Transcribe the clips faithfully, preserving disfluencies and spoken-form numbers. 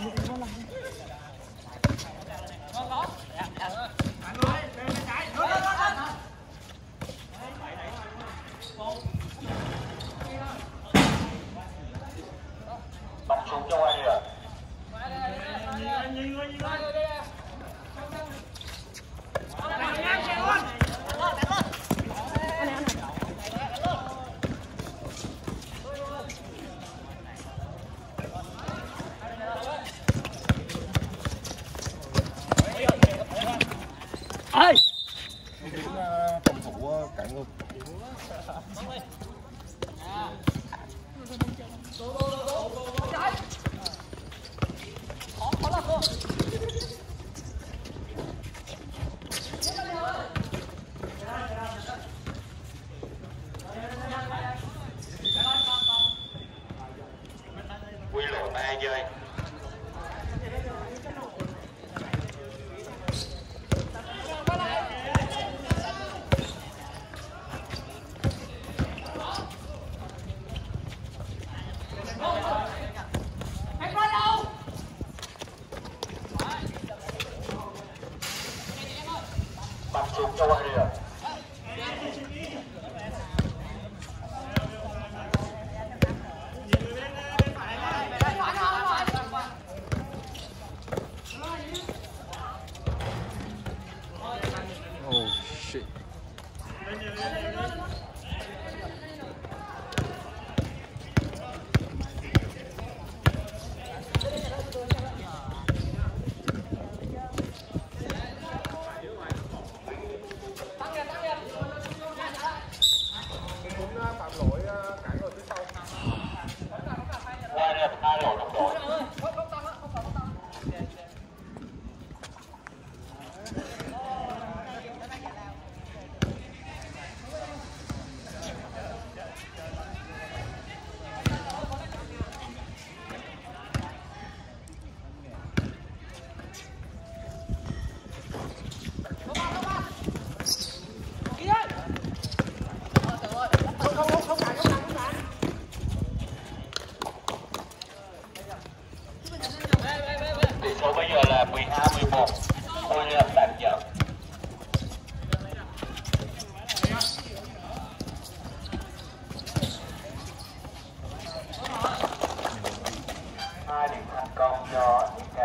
Bắn súng cho ai được. ơi phòng thủ cản luôn. Quy lộ ba chơi. Bắn súng cho ai được. Oh shit. Phạm lỗi cản rồi phía sau. Qua đây hai lỗ đồng đội. Tỷ số bây giờ là mười hai mười một. Tôi là tạm dẫn. Hai điểm thành công cho Nika.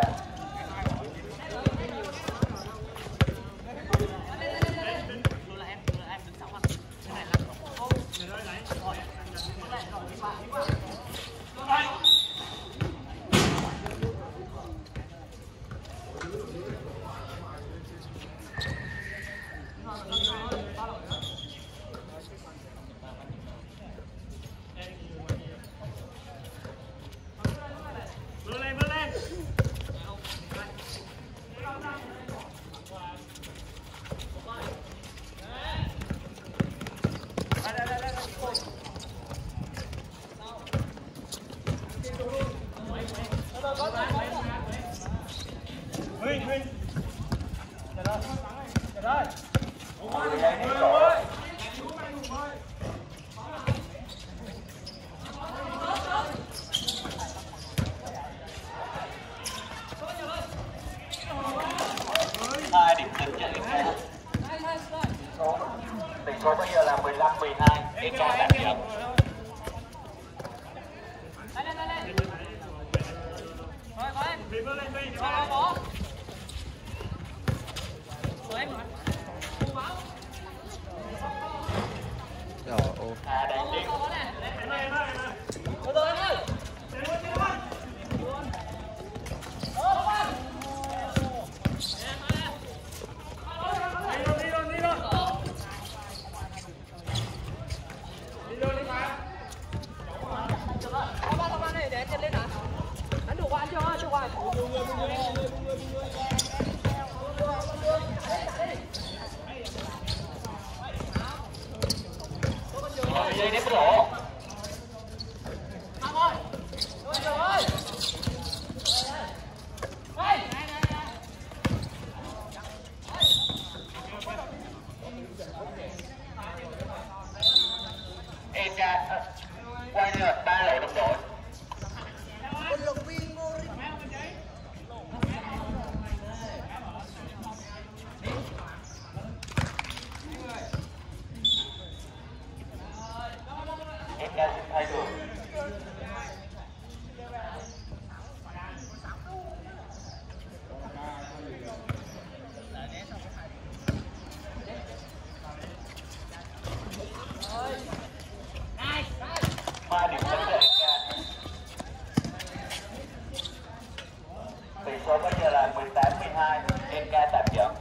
Hai điểm tính cho Nika. Tỷ số bây giờ là mười lăm mười hai. Nika tạm dẫn. Rồi, ô. À, đang đi. Dây nếp lỗ. số bây giờ là mười tám mười hai, en ca tạm dẫn.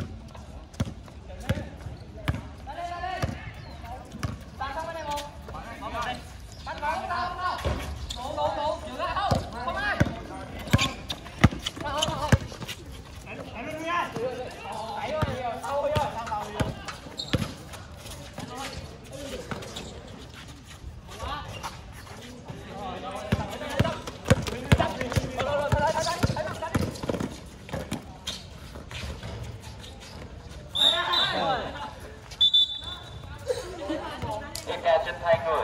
En ca trên hai người.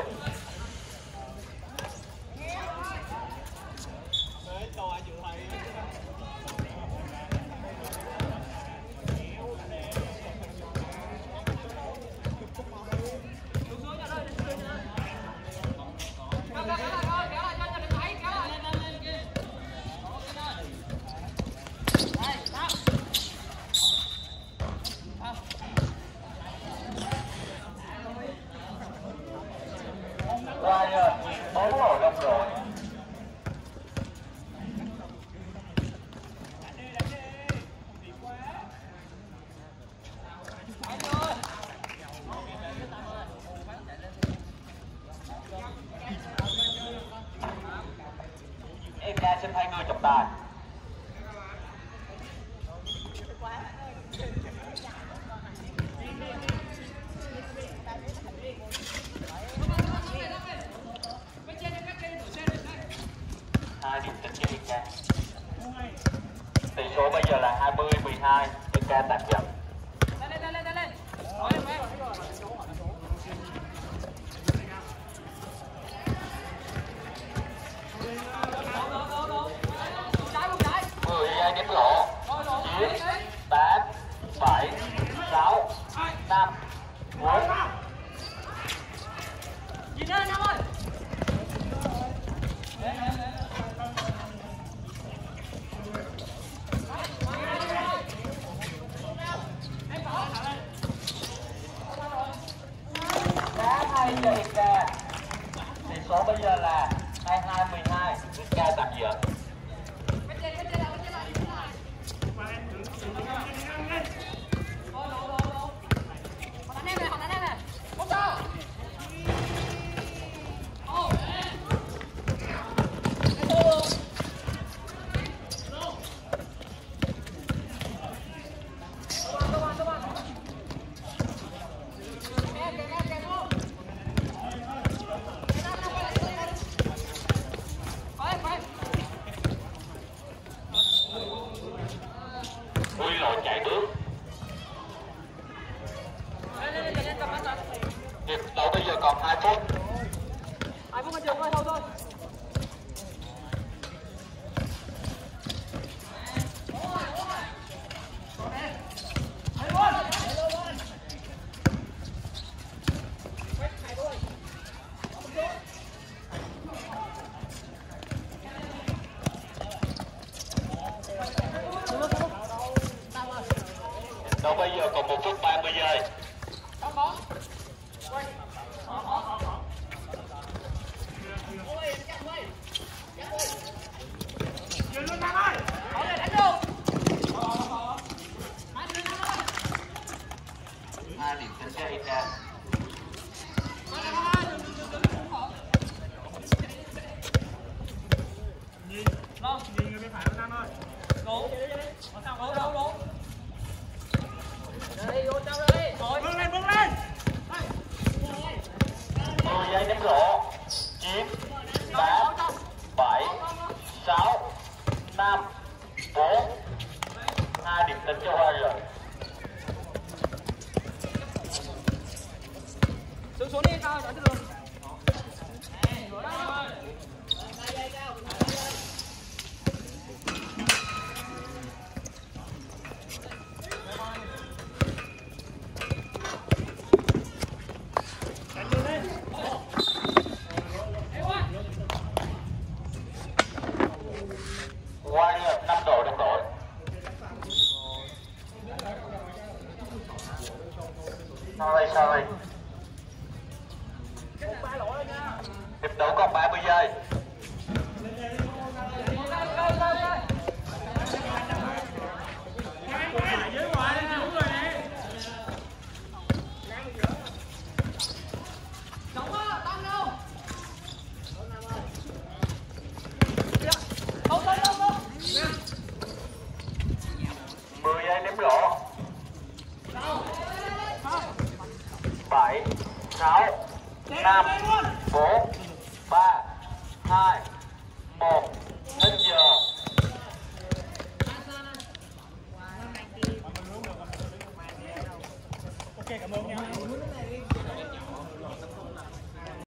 Qua giờ bốn rồi đông rồi. En ca xin hai người trọng tài. Hai điểm tính cho en ca. Tỷ số bây giờ là hai mươi mười hai, en ca tạm dẫn. mười giây đếm lỗ. chín, tám, bảy, sáu, năm, bốn. Nhìn lên Nam ơi. Đá hay cho en ca. Tỷ số bây giờ là hai mươi hai mười hai, en ca tạm dẫn. Quy lộ chạy bước. Hiệp đấu bây giờ còn hai phút. Ai cũng trường thôi, thôi thôi. Đấu bây giờ còn một phút ba mươi giây. Hai điểm tính cho en ca. Nhìn người bên phải của Nam ơi. Đúng. Đúng, đúng, đúng. Đây, vô trong đây. Vâng lên, vâng lên. mười giây đếm lỗ. chín, tám, bảy, sáu, năm, bốn. Hai điểm tính cho Hoa rồi. Xuống xuống đi, cao, đón được. Qua giờ năm đội đồng đội. Sorry, sorry. Hiệp đấu còn ba mươi giây. bảy, sáu, năm, bốn, ba, hai,